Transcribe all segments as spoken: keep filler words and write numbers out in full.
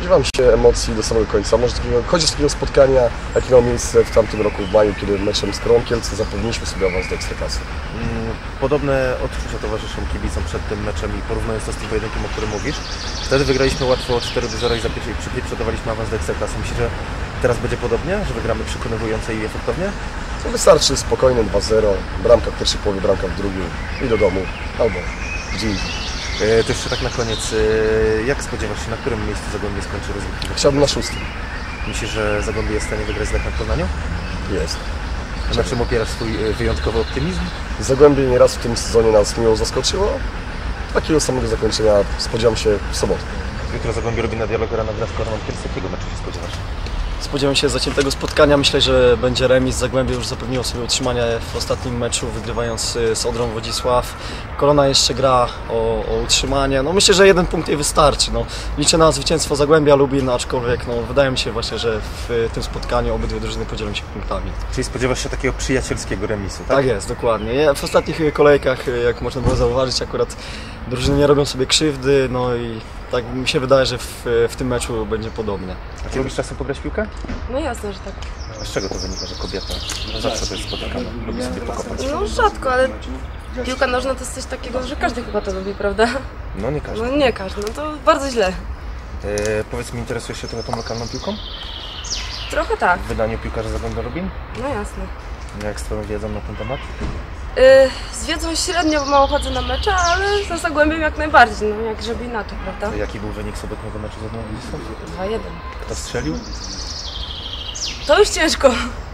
spodziewam się emocji do samego końca. Może takiego, chodzi z takiego spotkania, jakie miało miejsce w tamtym roku w maju, kiedy meczem z Koroną Kielce zapewniliśmy sobie awans do Ekstraklasy. Podobne odczucia towarzyszą kibicom przed tym meczem i porównując to z tym pojedynkiem, o którym mówisz. Wtedy wygraliśmy łatwo cztery do zera i przypieczętowaliśmy awans do Ekstraklasy. Myślisz, że teraz będzie podobnie, że wygramy przekonywująco i efektownie? To wystarczy spokojne dwa zero, bramka w pierwszej połowie, bramka w drugiej i do domu, albo gdzie indziej. E, to jeszcze tak na koniec, e, jak spodziewasz się, na którym miejscu Zagłębie skończy rozgrywkę? Chciałbym na szóstym. Myślisz, że Zagłębie jest w stanie wygrać z Lechem w Poznaniu? Jest. A na czym opierasz swój e, wyjątkowy optymizm? Zagłębie nieraz w tym sezonie nas miło zaskoczyło. Takiego samego zakończenia spodziewam się w sobotę. Jutro Zagłębie robi na dialog Arena gra z Koroną Kielce. Jakiego meczu się spodziewasz? Spodziewam się zaciętego spotkania. Myślę, że będzie remis. Zagłębie już zapewniło sobie utrzymanie w ostatnim meczu, wygrywając z Odrą Wodzisław. Korona jeszcze gra o, o utrzymanie. No, myślę, że jeden punkt jej wystarczy. No, liczę na zwycięstwo Zagłębia Lubin, aczkolwiek no, wydaje mi się właśnie, że w tym spotkaniu obydwie drużyny podzielą się punktami. Czyli spodziewasz się takiego przyjacielskiego remisu, tak? Tak jest, dokładnie. W ostatnich kolejkach, jak można było zauważyć, akurat drużyny nie robią sobie krzywdy, no i tak mi się wydaje, że w, w tym meczu będzie podobnie. A ty lubisz czasem pograć w piłkę? No jasne, że tak. A z czego to wynika, że kobieta zawsze to jest spotykana, lubi sobie pokopać? No rzadko, ale piłka nożna to jest coś takiego, że każdy chyba to lubi, prawda? No nie każdy. No nie każdy, no to bardzo źle. E, powiedz mi, interesujesz się trochę tą lokalną piłką? Trochę tak, W wydaniu piłkarza Zagłębia Lubin? no jasne. Jak z twoją wiedzą na ten temat? Yy, z wiedzą średnio, bo mało chodzę na mecze, ale za Zagłębiem jak najbardziej, no jak żeby inaczej, prawda? Jaki był wynik sobotniego meczu z Odrą Wodzisław? dwa jeden. Kto strzelił? To już ciężko.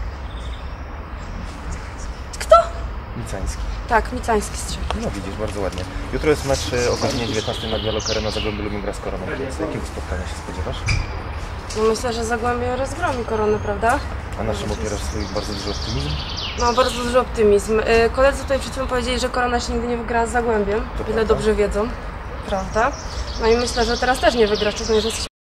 Kto? Micański. Tak, Micański strzelił. No widzisz, bardzo ładnie. Jutro jest mecz e, o godzinie dziewiętnastej na dialog Arena Zagłębie Lubin gra z Koroną Kielce. Jakiego spotkania się spodziewasz? No myślę, że Zagłębie rozgromi Koronę, prawda? A na czym opierasz swój bardzo duży optymizm? No bardzo duży optymizm. Yy, koledzy tutaj przed chwilą powiedzieli, że Korona się nigdy nie wygrała z Zagłębiem, To ile prawda. dobrze wiedzą, prawda? No i myślę, że teraz też nie wygra, szczególnie, że jesteśmy